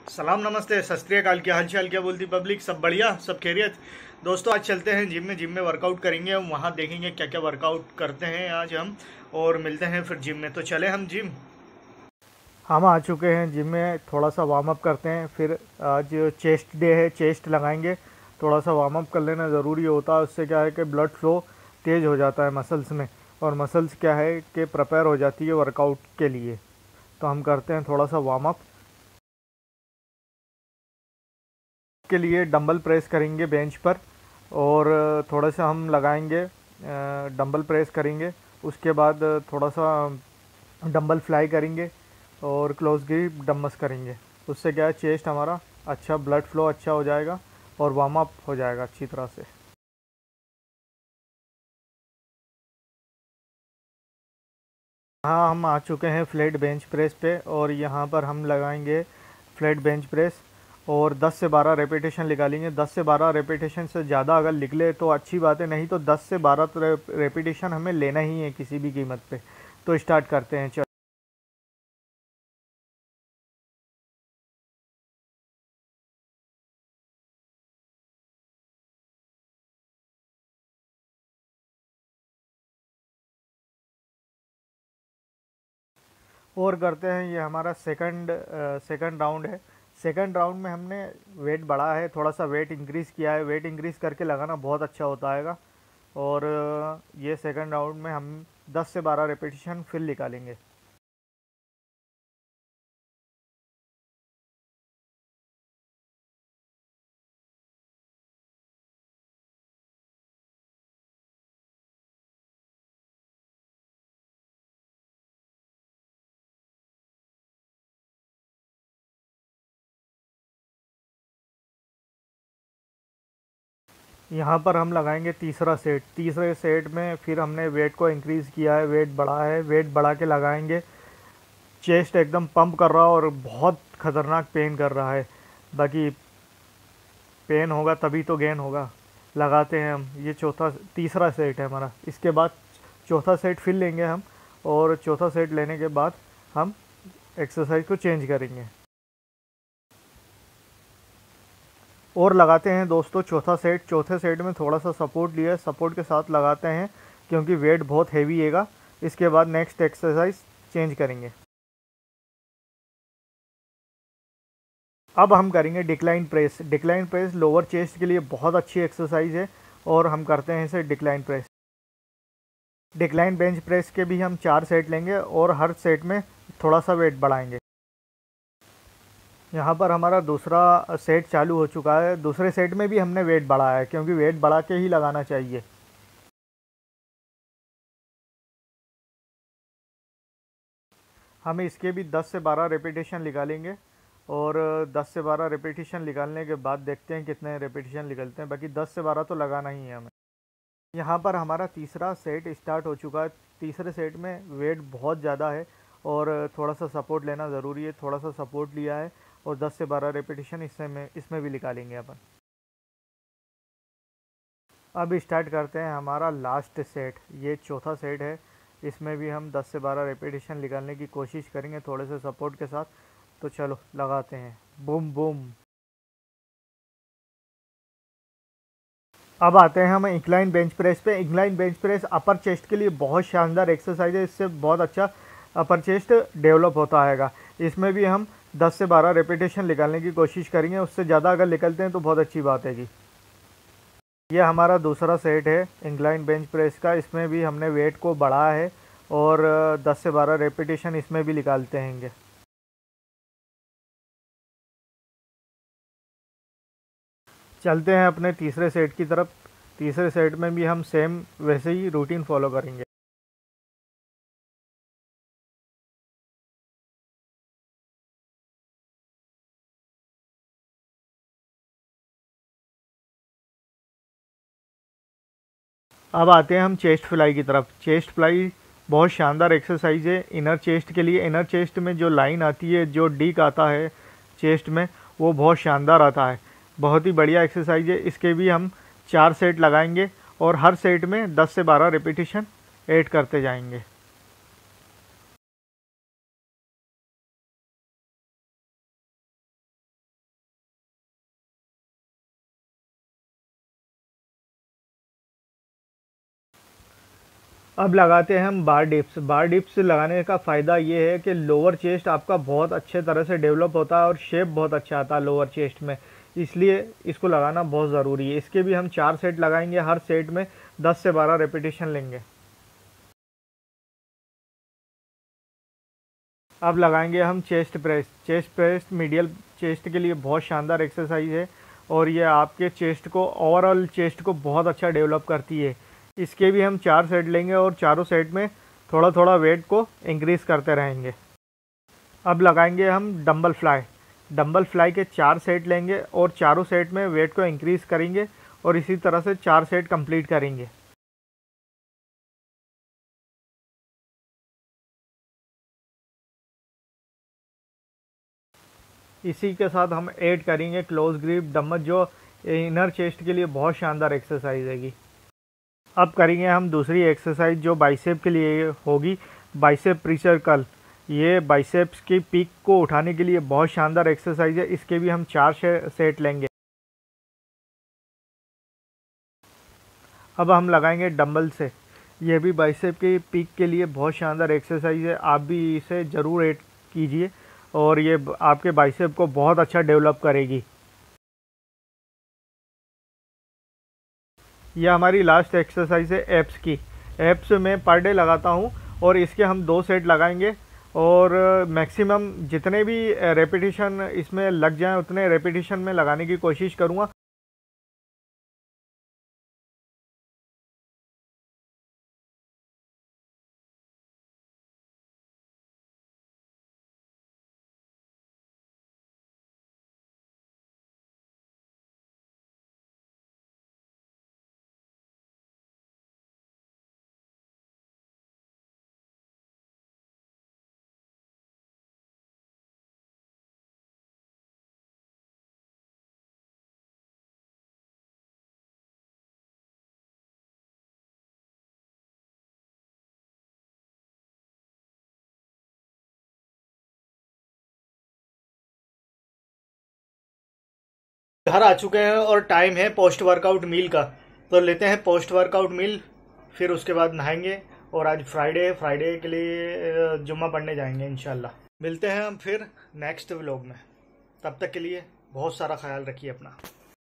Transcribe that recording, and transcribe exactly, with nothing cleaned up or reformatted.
सलाम नमस्ते सत श्री अकाल। क्या हाल चाल, क्या बोलती पब्लिक? सब बढ़िया, सब खैरियत। दोस्तों आज चलते हैं जिम में। जिम में वर्कआउट करेंगे हम, वहाँ देखेंगे क्या क्या वर्कआउट करते हैं आज हम, और मिलते हैं फिर जिम में। तो चले हम जिम। हम आ चुके हैं जिम में, थोड़ा सा वार्म अप करते हैं। फिर आज चेस्ट डे है, चेस्ट लगाएंगे। थोड़ा सा वार्म अप कर लेना ज़रूरी होता है, उससे क्या है कि ब्लड फ्लो तेज़ हो जाता है मसल्स में, और मसल्स क्या है कि प्रिपेयर हो जाती है वर्कआउट के लिए। तो हम करते हैं थोड़ा सा वार्म अप। के लिए डंबल प्रेस करेंगे बेंच पर, और थोड़ा सा हम लगाएंगे, डंबल प्रेस करेंगे। उसके बाद थोड़ा सा डंबल फ्लाई करेंगे और क्लोज ग्रिप डंबल्स करेंगे। उससे क्या है, चेस्ट हमारा अच्छा, ब्लड फ्लो अच्छा हो जाएगा और वार्म अप हो जाएगा अच्छी तरह से। हाँ, हम आ चुके हैं फ्लैट बेंच प्रेस पे, और यहाँ पर हम लगाएंगे फ्लैट बेंच प्रेस और दस से बारह रेपिटेशन निकालेंगे। दस से बारह रेपिटेशन से ज़्यादा अगर निकले तो अच्छी बात है, नहीं तो दस से बारह तो रेपिटेशन हमें लेना ही है किसी भी कीमत पे। तो स्टार्ट करते हैं, चलो। और करते हैं, ये हमारा सेकंड सेकंड राउंड है। सेकंड राउंड में हमने वेट बढ़ा है, थोड़ा सा वेट इंक्रीज़ किया है। वेट इंक्रीज़ करके लगाना बहुत अच्छा होता है। और अ, ये सेकंड राउंड में हम दस से बारह रेपिटेशन फिर निकालेंगे। यहाँ पर हम लगाएंगे तीसरा सेट। तीसरे सेट में फिर हमने वेट को इंक्रीज़ किया है, वेट बढ़ा है। वेट बढ़ा के लगाएंगे। चेस्ट एकदम पंप कर रहा है और बहुत ख़तरनाक पेन कर रहा है। बाकी पेन होगा तभी तो गेन होगा। लगाते हैं हम। ये चौथा तीसरा सेट है हमारा। इसके बाद चौथा सेट फिर लेंगे हम, और चौथा सेट लेने के बाद हम एक्सरसाइज को चेंज करेंगे और लगाते हैं दोस्तों चौथा सेट। चौथे सेट में थोड़ा सा सपोर्ट लिया, सपोर्ट के साथ लगाते हैं क्योंकि वेट बहुत हैवी हैगा। इसके बाद नेक्स्ट एक्सरसाइज चेंज करेंगे। अब हम करेंगे decline press. Decline press lower chest के लिए बहुत अच्छी एक्सरसाइज है, और हम करते हैं इसे decline press. Decline bench press के भी हम चार सेट लेंगे, और हर सेट में थोड़ा सा वेट बढ़ाएंगे। यहाँ पर हमारा दूसरा सेट चालू हो चुका है। दूसरे सेट में भी हमने वेट बढ़ाया है, क्योंकि वेट बढ़ा के ही लगाना चाहिए। हम इसके भी दस से बारह रेपिटेशन निकालेंगे, और दस से बारह रेपिटेशन निकालने के बाद देखते हैं कितने रेपिटेशन निकलते हैं। बाकी दस से बारह तो लगाना ही है हमें। यहाँ पर हमारा तीसरा सेट स्टार्ट हो चुका है। तीसरे सेट में वेट बहुत ज़्यादा है, और थोड़ा सा सपोर्ट लेना ज़रूरी है। थोड़ा सा सपोर्ट लिया है, और दस से बारह रेपिटेशन इससे में इसमें भी निकालेंगे अपन। अब स्टार्ट करते हैं हमारा लास्ट सेट। ये चौथा सेट है। इसमें भी हम दस से बारह रेपिटेशन निकालने की कोशिश करेंगे थोड़े से सपोर्ट के साथ। तो चलो लगाते हैं। Boom boom. अब आते हैं हम इंक्लाइन बेंच प्रेस पे। Incline bench press upper chest के लिए बहुत शानदार एक्सरसाइज है। इससे बहुत अच्छा अपर चेस्ट डेवलप होता हैगा। इसमें भी हम दस से बारह रेपिटेशन निकालने की कोशिश करेंगे। उससे ज़्यादा अगर निकलते हैं तो बहुत अच्छी बात है। ये हमारा दूसरा सेट है इंक्लाइन बेंच प्रेस का। इसमें भी हमने वेट को बढ़ाया है, और दस से बारह रेपिटेशन इसमें भी निकालते हैंगे। चलते हैं अपने तीसरे सेट की तरफ। तीसरे सेट में भी हम सेम वैसे ही रूटीन फॉलो करेंगे। अब आते हैं हम चेस्ट फ्लाई की तरफ। चेस्ट फ्लाई बहुत शानदार एक्सरसाइज है इनर चेस्ट के लिए। इनर चेस्ट में जो लाइन आती है, जो डिक आता है चेस्ट में, वो बहुत शानदार आता है। बहुत ही बढ़िया एक्सरसाइज है। इसके भी हम चार सेट लगाएंगे, और हर सेट में दस से बारह रिपीटिशन ऐड करते जाएंगे। अब लगाते हैं हम बार डिप्स। बार डिप्स लगाने का फ़ायदा ये है कि लोअर चेस्ट आपका बहुत अच्छे तरह से डेवलप होता है और शेप बहुत अच्छा आता है लोअर चेस्ट में, इसलिए इसको लगाना बहुत ज़रूरी है। इसके भी हम चार सेट लगाएंगे, हर सेट में दस से बारह रेपिटेशन लेंगे। अब लगाएंगे हम chest press. Chest press medial chest के लिए बहुत शानदार एक्सरसाइज है और ये आपके चेस्ट को, ओवरऑल चेस्ट को बहुत अच्छा डेवलप करती है। इसके भी हम चार सेट लेंगे और चारों सेट में थोड़ा थोड़ा वेट को इंक्रीज़ करते रहेंगे। अब लगाएंगे हम डंबल फ्लाई। डंबल फ्लाई के चार सेट लेंगे और चारों सेट में वेट को इंक्रीज़ करेंगे और इसी तरह से चार सेट कंप्लीट करेंगे। इसी के साथ हम ऐड करेंगे क्लोज ग्रिप डंबल, जो इनर चेस्ट के लिए बहुत शानदार एक्सरसाइज हैगी। अब करेंगे हम दूसरी एक्सरसाइज जो बाइसेप के लिए होगी, बाइसेप प्रेशर कर्ल। ये बाइसेप्स की पीक को उठाने के लिए बहुत शानदार एक्सरसाइज है। इसके भी हम चार सेट लेंगे। अब हम लगाएंगे डंबल से। ये भी बाइसेप की पीक के लिए बहुत शानदार एक्सरसाइज है, आप भी इसे ज़रूर ऐड कीजिए और ये आपके बाइसेप को बहुत अच्छा डेवलप करेगी। यह हमारी लास्ट एक्सरसाइज है एप्स की। एप्स में पर डे लगाता हूँ और इसके हम दो सेट लगाएंगे और मैक्सिमम जितने भी रेपिटेशन इसमें लग जाएं उतने रेपिटेशन में लगाने की कोशिश करूँगा। घर आ चुके हैं और टाइम है पोस्ट वर्कआउट मील का, तो लेते हैं पोस्ट वर्कआउट मील, फिर उसके बाद नहाएंगे। और आज फ्राइडे है, फ्राइडे के लिए जुम्मा पढ़ने जाएंगे इंशाल्लाह। मिलते हैं हम फिर नेक्स्ट व्लॉग में, तब तक के लिए बहुत सारा ख्याल रखिए अपना।